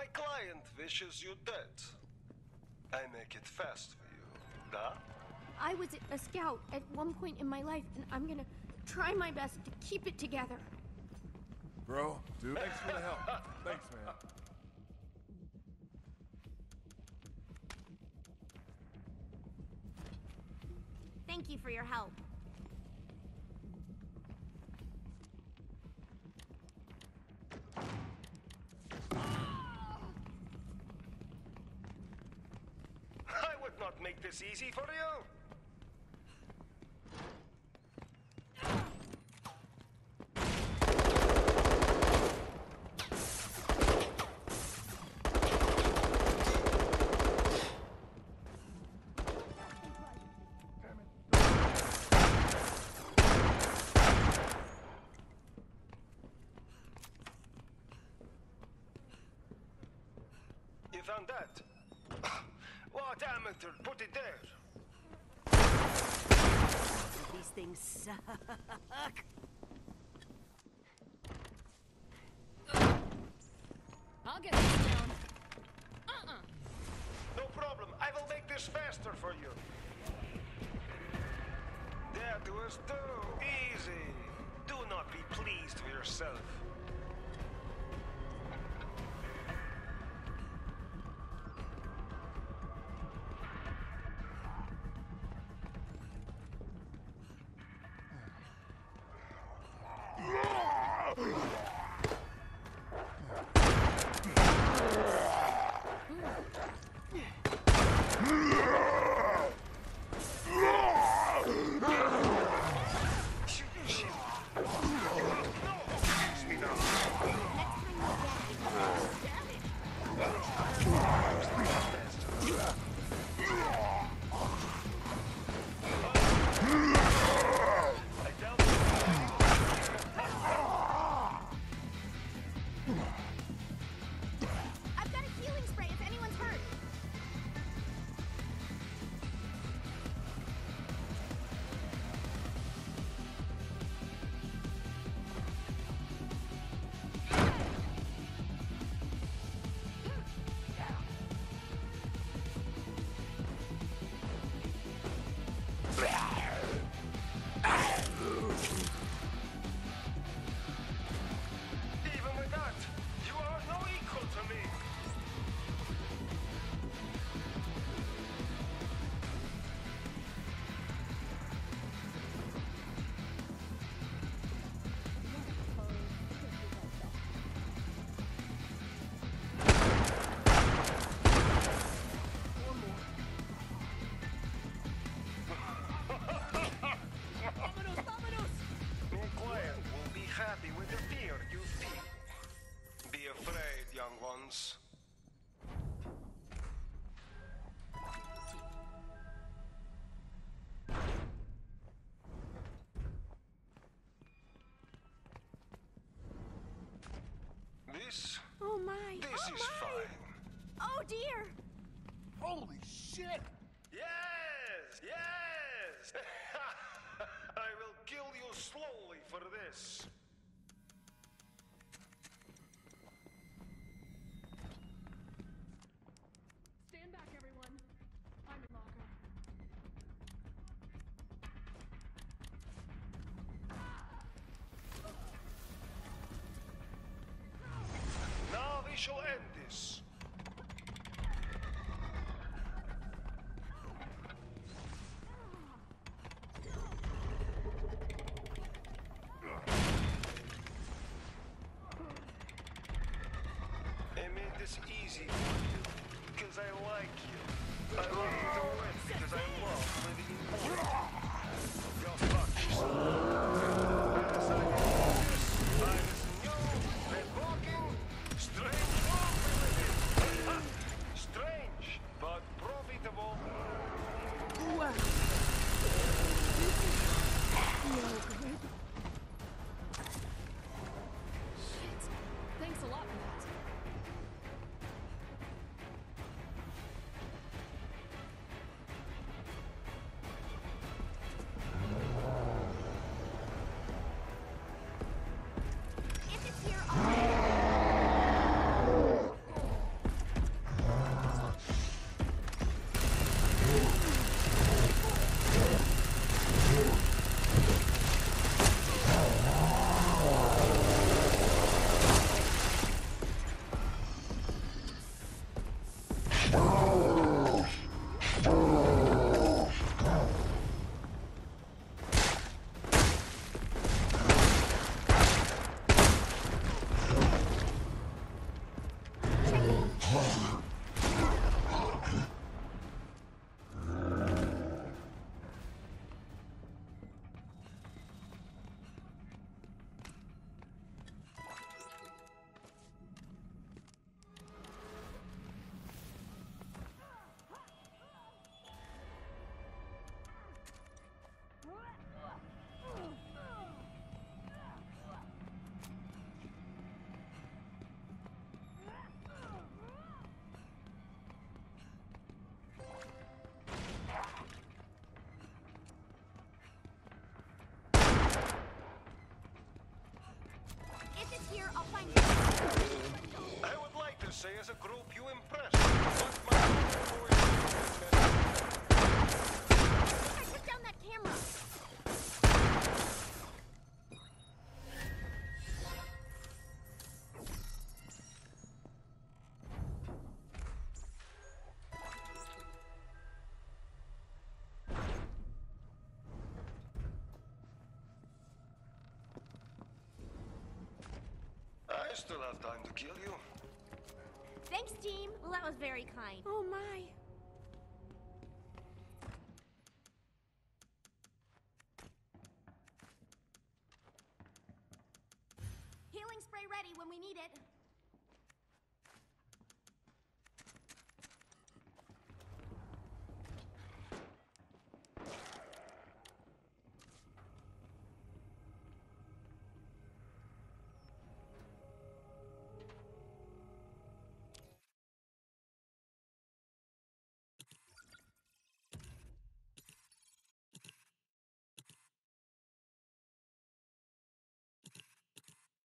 My client wishes you dead. I make it fast for you. Da? I was a scout at one point in my life, and I'm gonna try my best to keep it together. Bro, dude, thanks for the help. Thanks, man. Thank you for your help. I would not make this easy for you. You found that? What amateur put it there? These things suck. I'll get this down. No problem. I will make this faster for you. That was too easy. Do not be pleased with yourself. I've got a healing spray if anyone's hurt. Even with that, you are no equal to me. Nicholai will be happy with the fear you feel. Be afraid, young ones. This Oh my. is fine. Oh dear. Holy shit! Yes! Yes! I will kill you slowly for this. Stand back, everyone. I'm in locker. Now we shall end this. I made this easy for you because I like you. I want you to win because I love living in war. Go fuck yourself. As I do this, I listen you, red walking, strange walk religion. Strange, but profitable. Wow. No good. Shit. Thanks a lot for that. say as a group you impressed. But my boys I took down that camera. I still have time to kill you. Thanks, team. Well, that was very kind. Oh, my. Healing spray ready when we need it.